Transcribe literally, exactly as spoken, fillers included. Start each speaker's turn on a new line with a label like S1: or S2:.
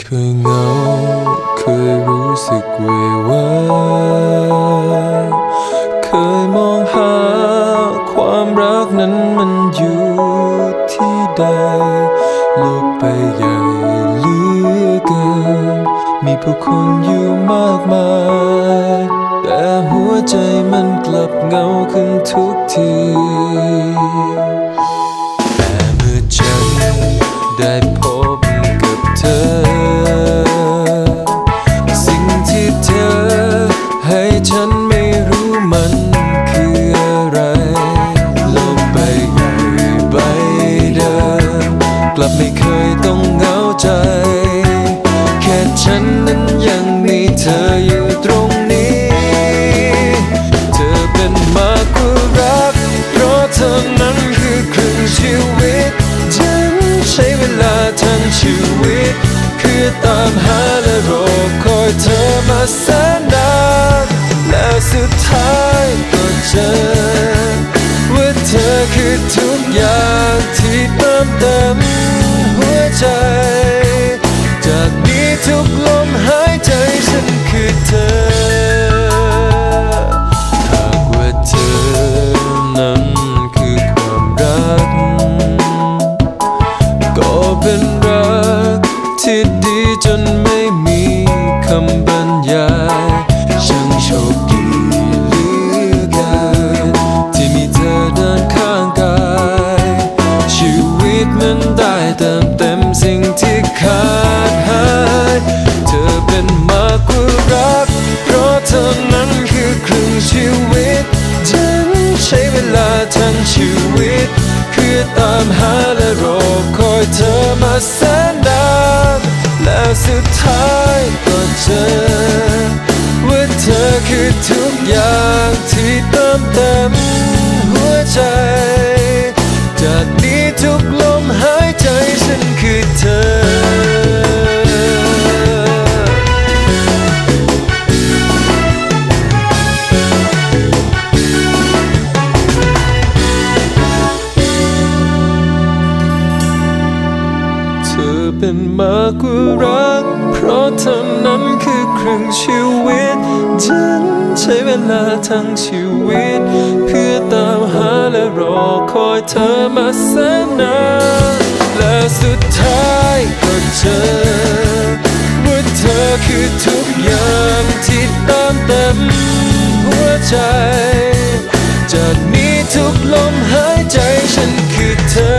S1: เคยเหงาเคยรู้สึกเววาเคยมองหาความรักนั้นมันอยู่ที่ใดโลกใบใหญ่เหลือเกินมีผู้คนอยู่มากมายแต่หัวใจมันกลับเหงาขึ้นทุกทีแต่เมื่อฉันได้พบกับเธอสิ่งที่เธอให้ฉันไม่รู้มันคืออะไรโลกใบใหญ่ใบเดิมกลับไม่เคยต้องเหงาใจแค่ฉันนั้นยังมีเธออยู่ตรงนี้เธอเป็นมากกว่ารักเพราะเธอนั้นคือครึ่งชีวิตฉันใช้เวลาทั้งชีวิตเพื่อตามหาและรอคอยเธอมาแสนนานแล้วสุดท้ายก็เจอว่าเธอคือทุกอย่างที่เติมเต็มหัวใจจากนี้ทุกลมหายใจฉันคือเธอหากว่าเธอนั้นคือความรักก็เป็นรักที่ดีจนไม่มีคำบรรยายช่างโชคดีเหลือเกินที่มีเธอเดินข้างกายชีวิตมันได้เติมเต็มสิ่งที่ขาดหายเธอเป็นมากกว่ารักเพราะเธอนั้นคือครึ่งชีวิตฉันใช้เวลาทั้งชีวิตเพื่อตามหาและรอคอยเธอมาแสนนานแล้วสุดท้ายก็เจอว่าเธอคือทุกอย่างที่เติมเต็มหัวใจจากนี้ทุกลมหายใจฉันคือเธอเป็นมากกว่ารักเพราะเธอนั้นคือครึ่งชีวิตฉันใช้เวลาทั้งชีวิตเพื่อตามหาและรอคอยเธอมาแสนนานและสุดท้ายก็เจอว่าเธอคือทุกอย่างที่เติมเต็มหัวใจจากนี้ทุกลมหายใจฉันคือเธอ